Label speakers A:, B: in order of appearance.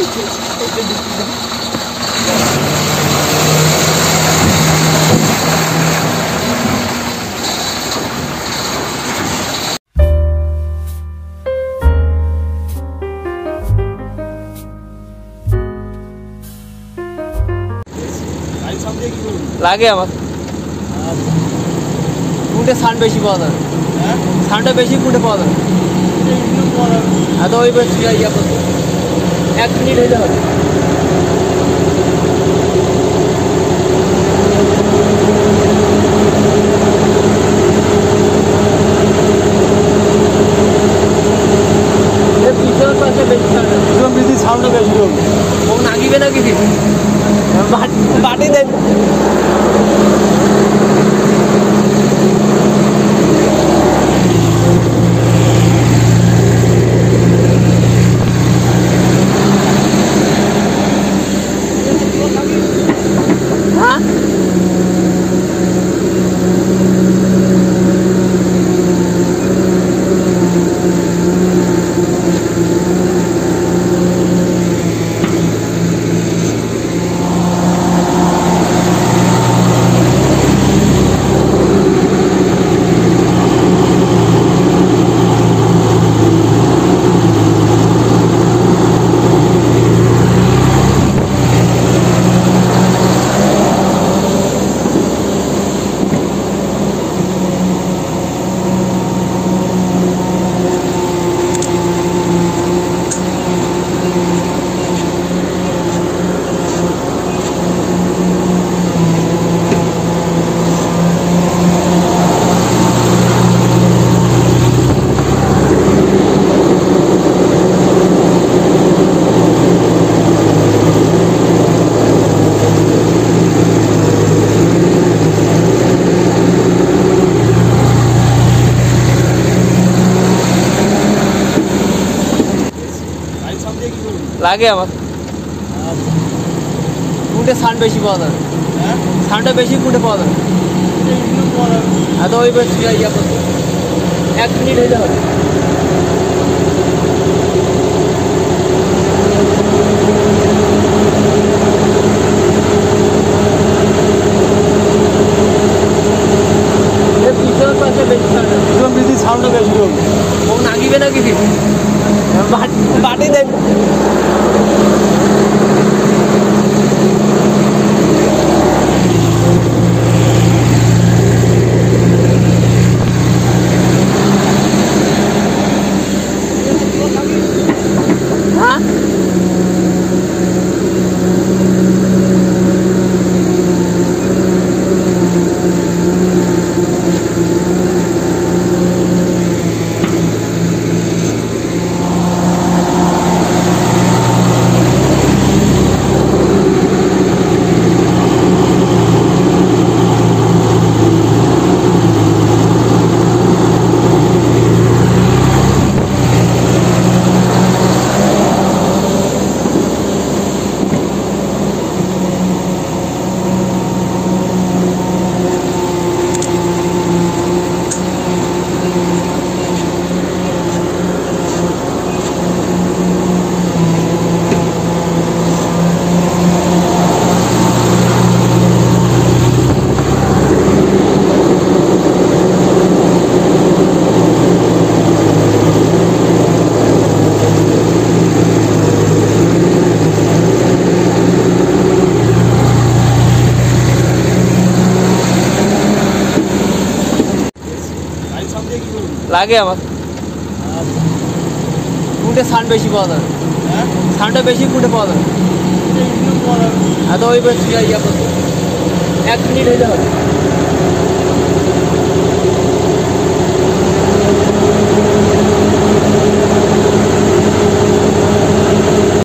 A: লাগে আমার কুটে সাউন্ড বেশি পাওয়া যাবে, সাউন্ডটা বেশি কুটে পাওয়া যাবে। তো ওই ইয়া করতে 1 মিনিট হইলে হবে। পিছনের পাশে বেশি সাউন্ড বেশি হবে, ও নাগিবে না কিছু বাটি দেন। লাগে আমার কুটে সাউন্ড বেশি পাওয়া যাবে, সাউন্ডটা বেশি কুটে পাওয়া যাবে। তো ওই ইয়া করতে 1 মিনিট হইলে হবে। পিছনের পাশে বেশি সাউন্ড বেশি হবে, ও নাগিবে না কিছু বাটি দেন। লাগে আমার কুটে সাউন্ড বেশি পাওয়া যাবে, সাউন্ডটা বেশি কুটে পাওয়া যাবে। তো ওই ইয়া করতে 1 মিনিট হইলে হবে।